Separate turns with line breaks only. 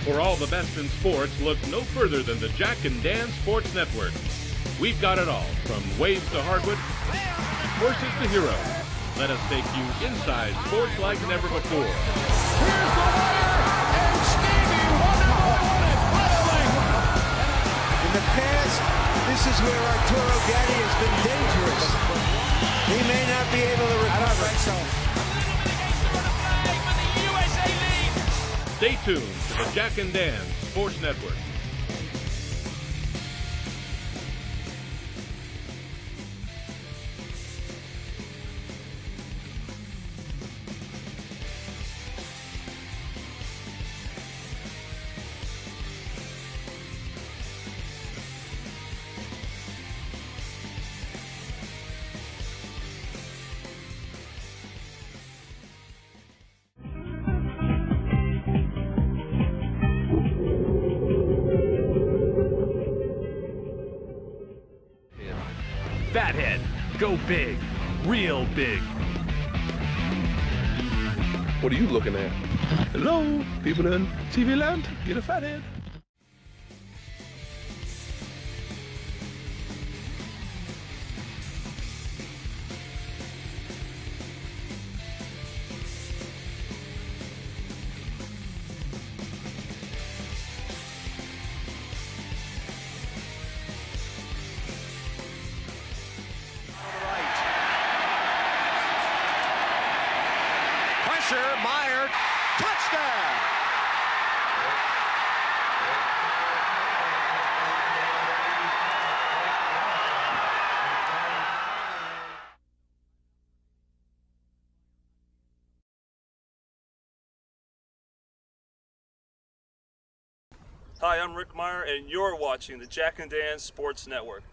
For all the best in sports, look no further than the Jack and Dan Sports Network. We've got it all, from waves to hardwood, horses to heroes. Let us take you inside sports like never before.
Here's the wire, and Stevie Wonder won it, finally!
In the past, this is where Arturo Gatti has been dangerous. He may not be able to recover. I don't think so.
Stay tuned to the Jack and Dan Sports Network.
Fathead, go big, real big.
What are you looking at? Hello, people in TV land, get a fathead.
Meyer, touchdown!
Hi, I'm Rick Meyer, and you're watching the Jack and Dan Sports Network.